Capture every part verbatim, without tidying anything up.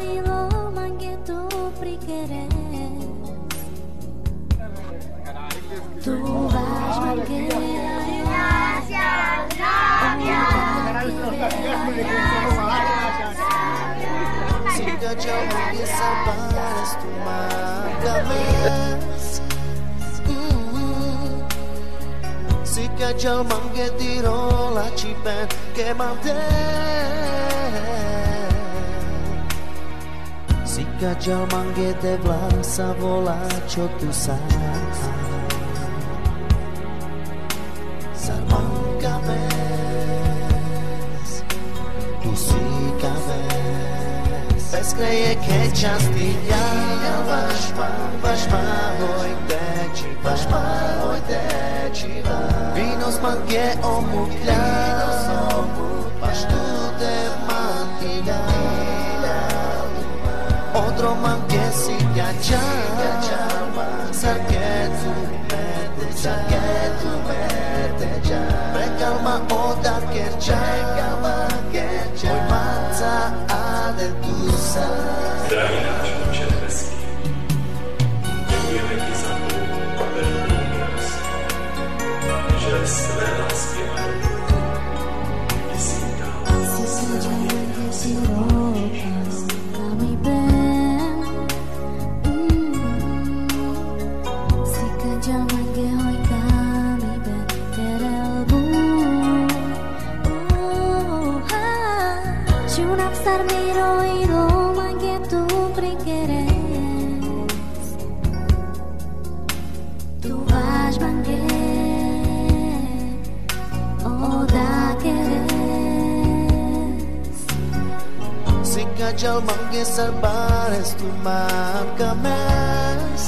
y lo mangué tú querer. Tu vas mangué. Si kacau manggil sabares tu magames Si kacau manggil tiro la cipen che mante Si kacau manggil te vlasa vola čo tu sa Sarmang games Tu si games Bez kreje che častilja Vašma, vašma Hoj teči, vašma Hoj teči Vinos mangue omukля Paš tu te mantilja Odro mangue si gača Sarketu meteja Sarketu meteja Prekalma oda kerča Oj maca ade tu sa Drahý náš Otče nebeský, děkujeme ti za tu a velkou milost, že z tvé lásky a dobroty ty jsi dal Si ropa a mi ben Si kajal mangue hoy kami ben terel bu Shunap star miro y lo mangue tu queres Tu vas mangue o da queres Si kajal mangue salvares tu magames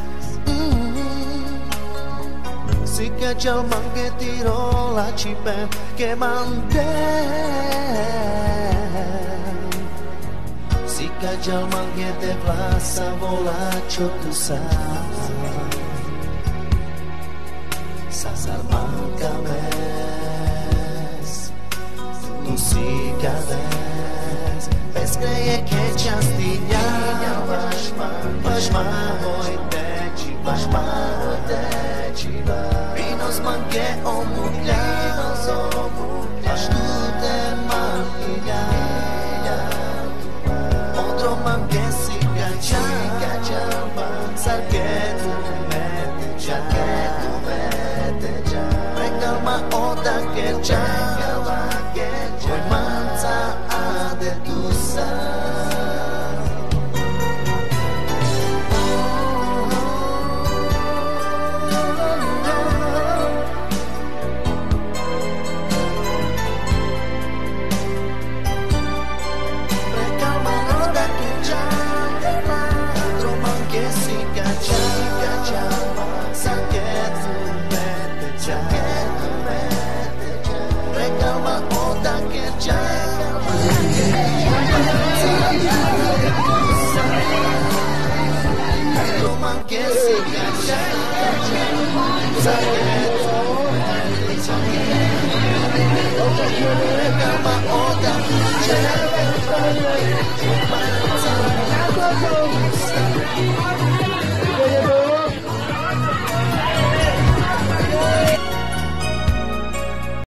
Si kajal mangue tiro la cipen che mante Si kajal mangue te vlasa vola čo tu sa Sasar mangames Tu si gaves Bez kreje che častilja Vašma, vašma Hoj teči, vašma Hoj teči Vinos mangue omukля Paš tu te mantilja Odro mangue si gača Sarketu meteja Prekalma oda kerča Oj maca ade tu sa Prekalma oda kerča Odro mangue si gača Sarketu meteja Prekalma oda kerča Odro mangue si gača Sarketu Prekalma oda kerča